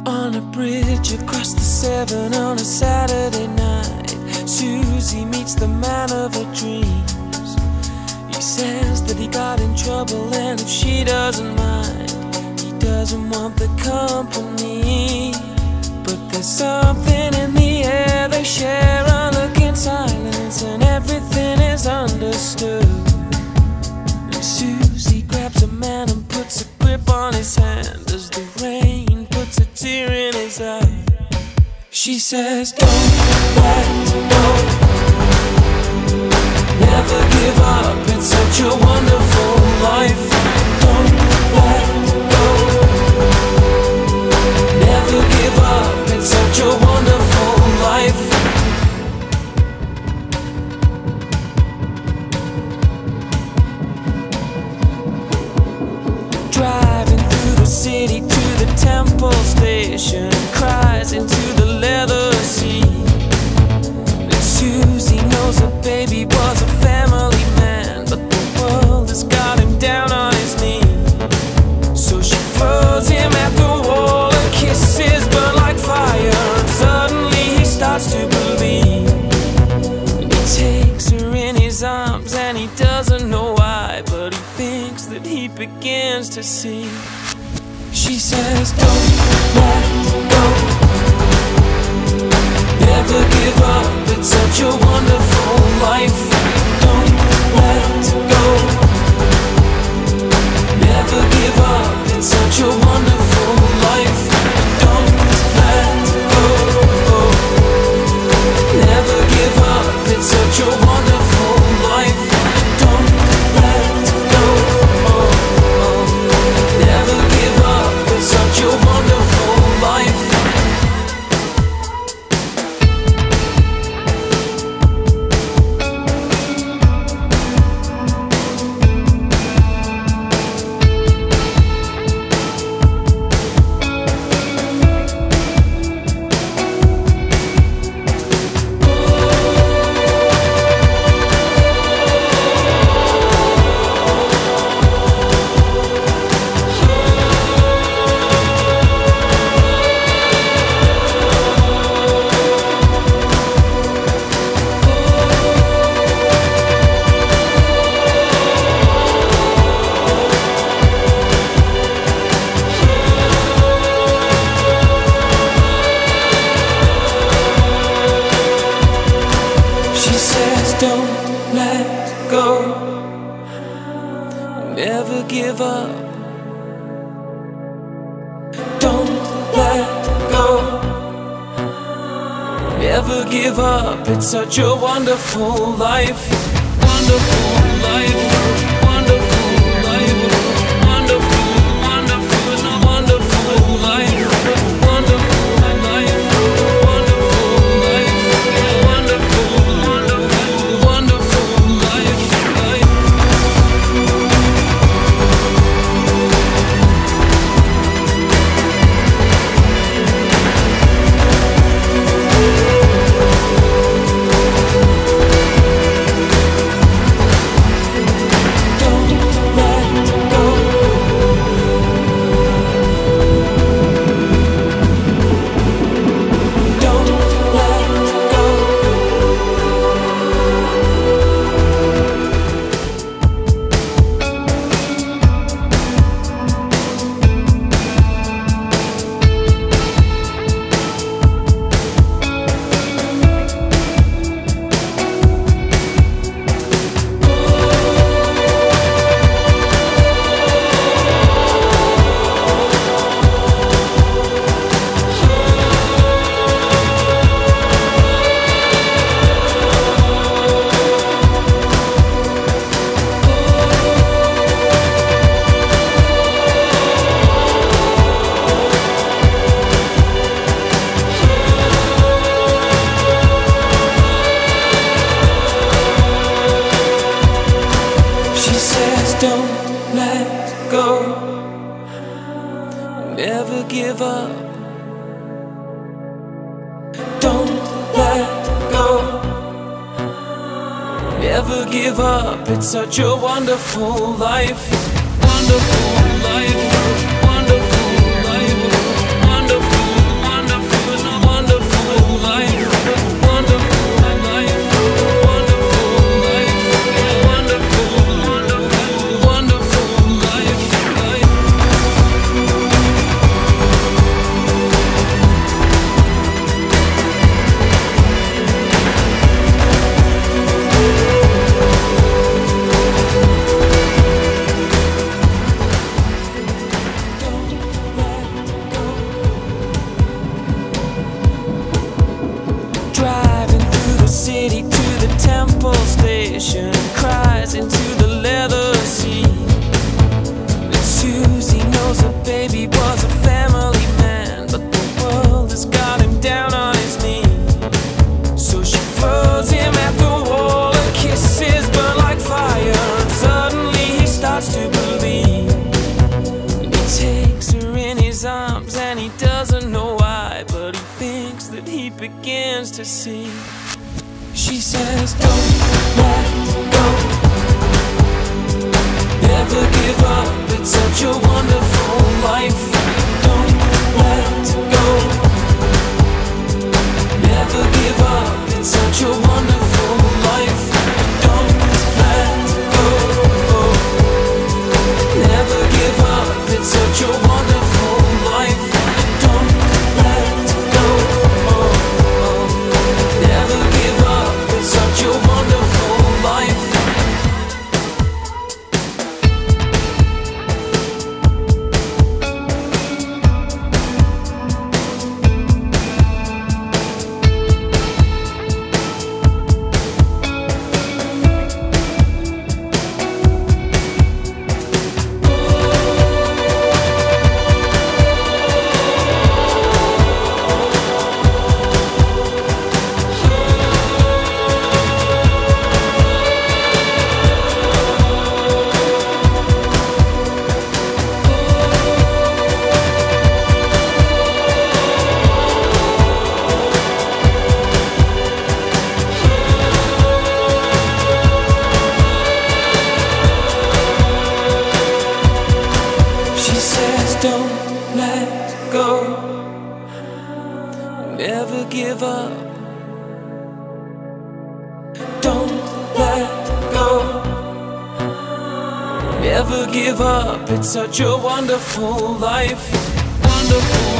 On a bridge across the Severn on a Saturday night, Susie meets the man of her dreams. He says that he got in trouble, and if she doesn't mind, he doesn't want the company. But there's something in the air, they share a look in silence, and everything is understood. And Susie grabs a man and puts a grip on his hand as the rain puts a tear in his eye. She says, don't let go, never give up, it's such a wonderful life. Don't let go, never give up, it's such a wonderful life. Driving through the city to the Temple Station, cries into the leather seat. And Susie knows her baby was a family man, but the world has got him down on his knees. So she throws him at the wall, and kisses burn like fire, and suddenly he starts to believe. And he takes her in his arms, and he doesn't know why, but he thinks that he begins to see. She says, don't let go, never give up, it's such a wonderful life. Don't let go, never give up, it's such a wonderful life. Don't let go, never give up, it's such a wonderful life. Don't let go, never give up, it's such a wonderful life. Never give up, don't let go, never give up, it's such a wonderful life. Wonderful life, wonderful life, wonderful, wonderful, wonderful life, wonderful life, wonderful life, wonderful, wonderful, wonderful life. Never give up, don't let go, never give up, it's such a wonderful life. Wonderful life, wonderful life, wonderful petrol station and cries into the leather seat. And Susie knows her baby was a family man, but the world has got him down on his knees. So she throws him at the wall and kisses burn like fire, and suddenly he starts to believe. And he takes her in his arms and he doesn't know why, but he thinks that he begins to see. She says, don't let go, never give up, it's such a wonderful life. Don't let go, never give up, it's such a wonderful life. Don't let go, never give up, it's such a wonderful life. Don't let go, never give up, it's such a wonderful life. Don't let go, never give up. Don't let go, never give up. It's such a wonderful life, wonderful.